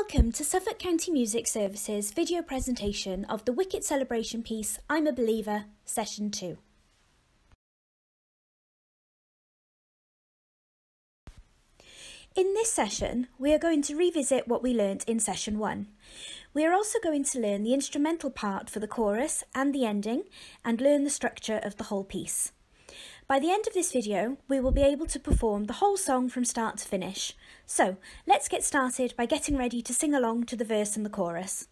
Welcome to Suffolk County Music Services video presentation of the Wicket celebration piece I'm a Believer, Session 2. In this session, we are going to revisit what we learnt in Session 1. We are also going to learn the instrumental part for the chorus and the ending, and learn the structure of the whole piece. By the end of this video, we will be able to perform the whole song from start to finish. So, let's get started by getting ready to sing along to the verse and the chorus.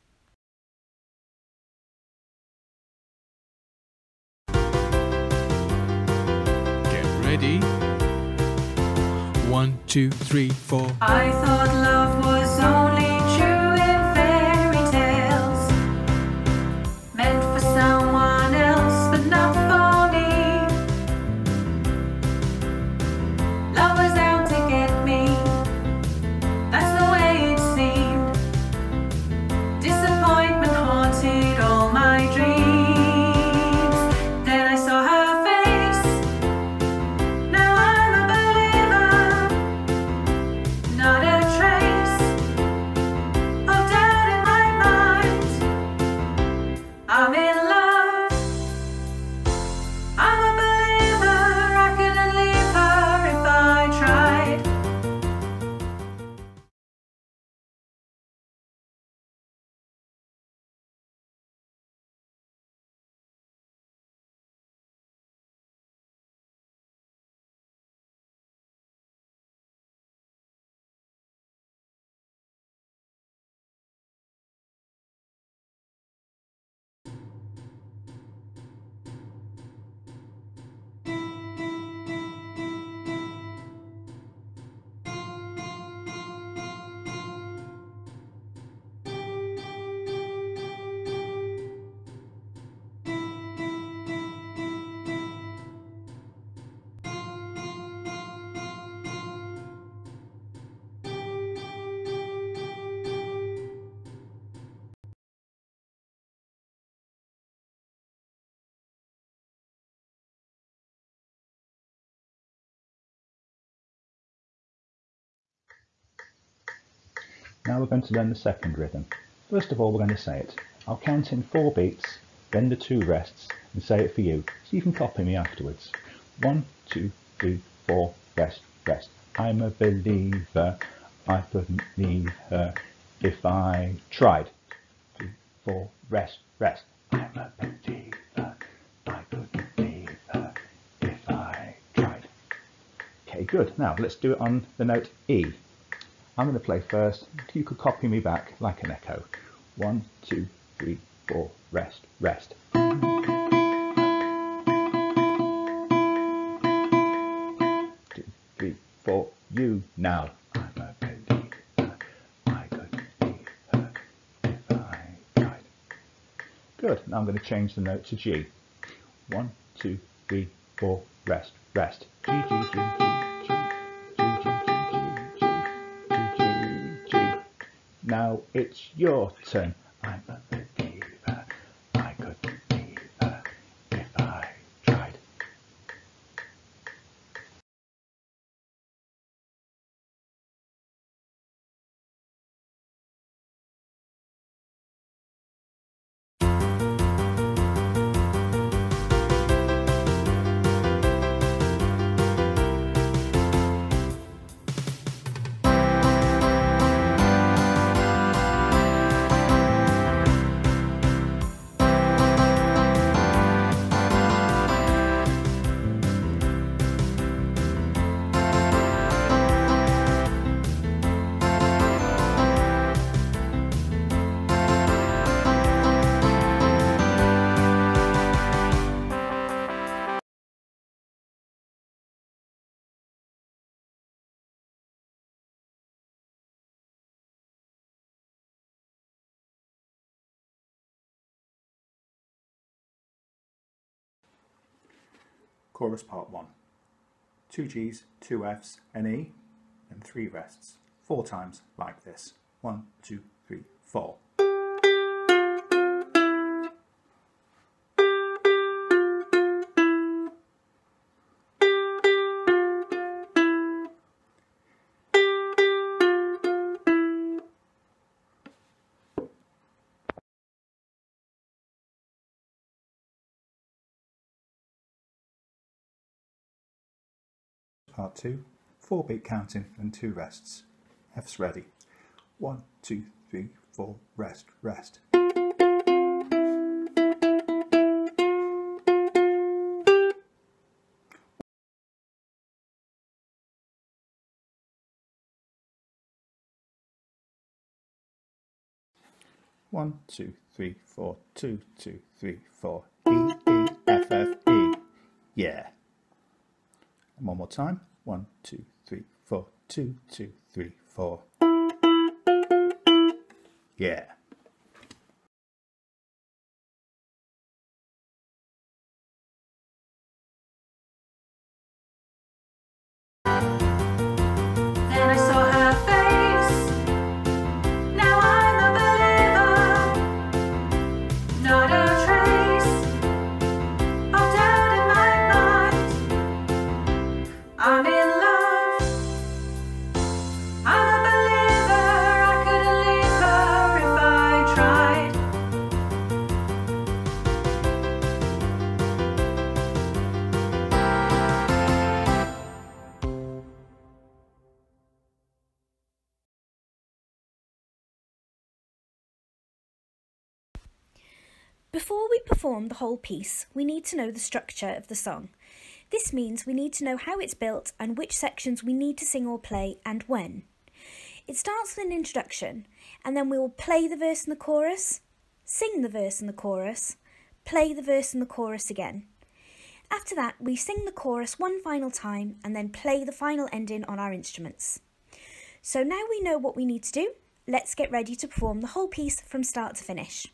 Get ready. 1, 2, 3, 4. I thought love was only true in fairy tales, meant for someone else but not for me. Love was out to get me, that's the way it seemed. Disappointment haunted all my dreams. Then I saw her face, now I'm a believer. Not a trace of doubt in my mind. I'm in love, I'm a believer. I couldn't leave her if I tried. Now we're going to learn the second rhythm. First of all, we're going to say it. I'll count in 4 beats, then the 2 rests, and say it for you, so you can copy me afterwards. 1, 2, 3, 4, rest, rest. I'm a believer, I couldn't leave her if I tried. 2, 4, rest, rest. I'm a believer, I couldn't leave her if I tried. Okay, good. Now let's do it on the note E. I'm going to play first. You could copy me back like an echo. 1, 2, 3, 4, rest, rest. 2, 3, 4, you now. I'm a believer, I couldn't leave her if I tried. Good. Now I'm going to change the note to G. 1, 2, 3, 4, rest, rest. G, G, G, G, G, G, G, G, G, G, G. Now it's your turn. I'm a believer, I couldn't leave her if I tried. Chorus part 1. 2 Gs, 2 Fs, an E, and 3 rests. 4 times like this. 1, 2, 3, 4. part 2, 4 beat counting and 2 rests. F's ready. 1, 2, 3, 4, rest, rest. 1, 2, 3, 4, 2, 2, 3, 4. E, E, F, F, E. Yeah. And one more time. 1, 2, 3, 4, 2, 2, 3, 4. Yeah. Then I saw her face. Now I'm a believer. Not a trace of doubt in my mind. I'm in love. I'm a believer. I couldn't leave her if I tried. Before we perform the whole piece, we need to know the structure of the song. This means we need to know how it's built and which sections we need to sing or play and when. It starts with an introduction, and then we will play the verse and the chorus, sing the verse and the chorus, play the verse and the chorus again. After that, we sing the chorus one final time and then play the final ending on our instruments. So now we know what we need to do, let's get ready to perform the whole piece from start to finish.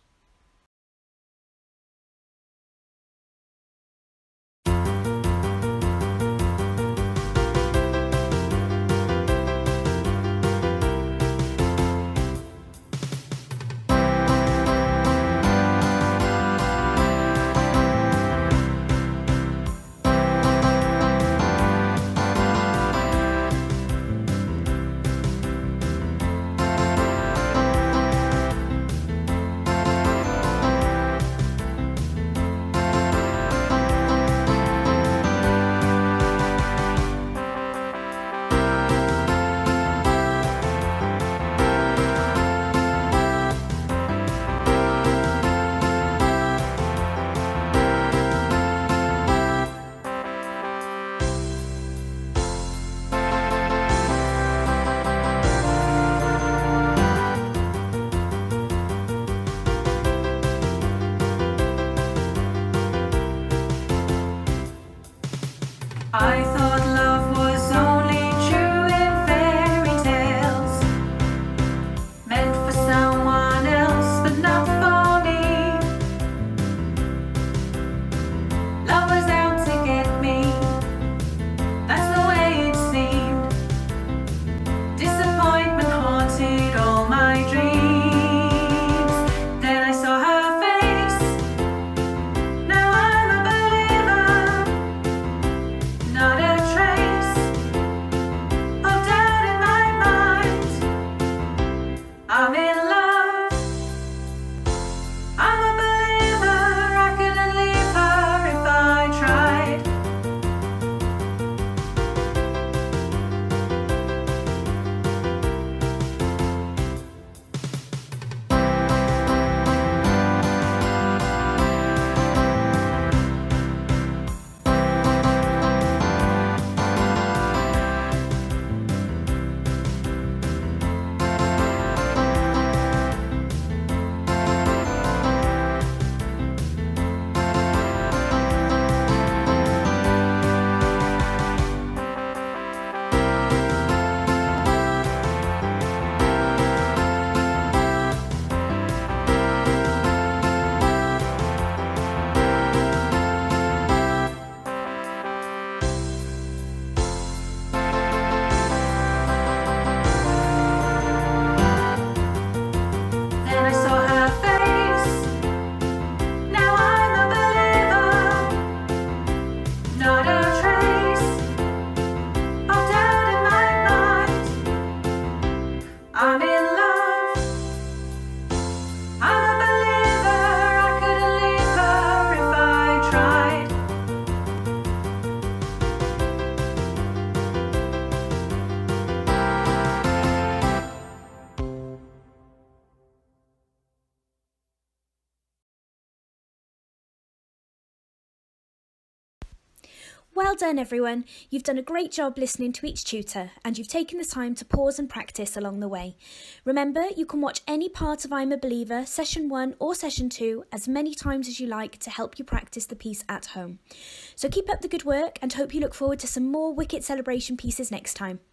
I thought love was only true in fairy tales, meant for someone else but not for me. Love was out to get me, that's the way it seemed. Disappointment haunted all my dreams. Then I saw her face. Now I'm a believer. Not a Well done, everyone. You've done a great job listening to each tutor, and you've taken the time to pause and practice along the way. Remember, you can watch any part of I'm a Believer, Session 1 or Session 2, as many times as you like to help you practice the piece at home. So keep up the good work, and hope you look forward to some more Wicket celebration pieces next time.